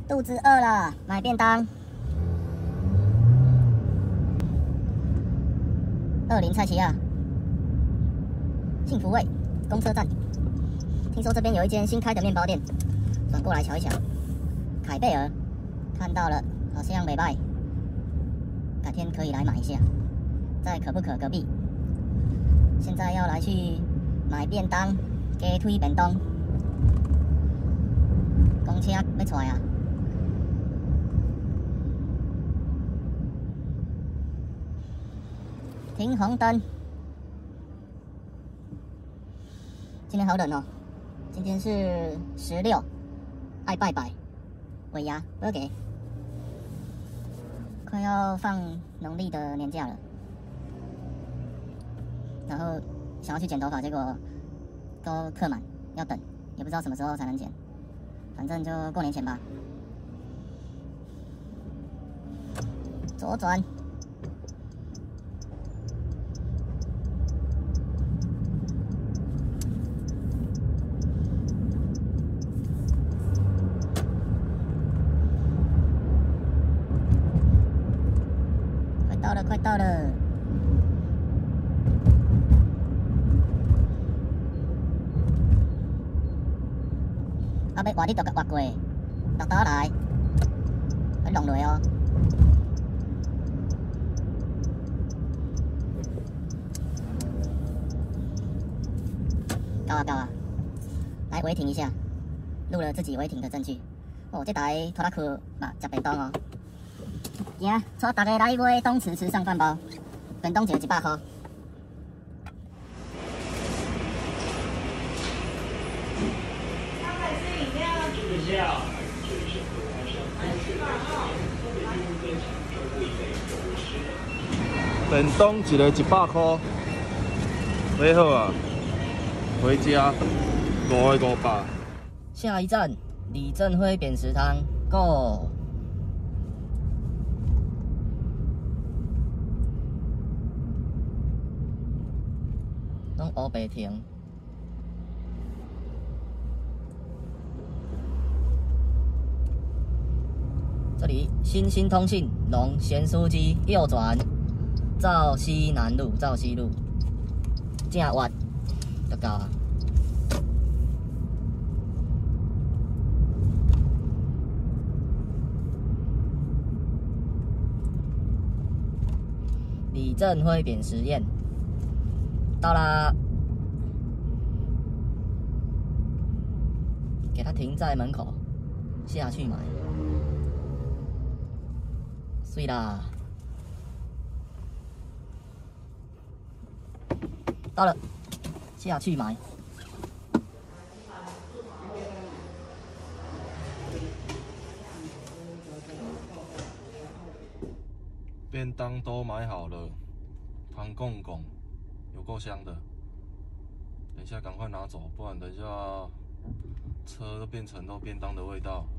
肚子饿了，买便当。20菜奇亚，幸福味公车站。听说这边有一间新开的面包店，转过来瞧一瞧。凯贝尔，看到了，好像没卖，改天可以来买一下。在可不可隔壁。现在要来去买便当，鸡腿便当。公车要出来啊！停红灯。今天好冷哦，今天是16，爱拜拜，尾牙不给，快要放农历的年假了。然后想要去剪头发，结果都客满，要等，也不知道什么时候才能剪。反正就过年前吧。左转。快到了，快到了。啊，要换你就甲换过，豆豆来，要弄落哦。到啊到啊，来违停一下，录了自己违停的证据。哦，这台拖拉机嘛，吃便当哦。行，带大家来买东池吃上饭包，便当一个100块。 便当一个100块，买好啊，回家5个500。 下一站李振辉扁食堂 ，Go！ 拢乌白停。这里新兴通信龙咸酥鸡右转，兆西南路，兆西路，正弯就到啊。李振辉扁食宴到啦，给他停在门口，下去买。碎啦，到了，下去买。 便当都买好了，汤公公有够香的。等一下赶快拿走，不然等一下车都变成都便当的味道。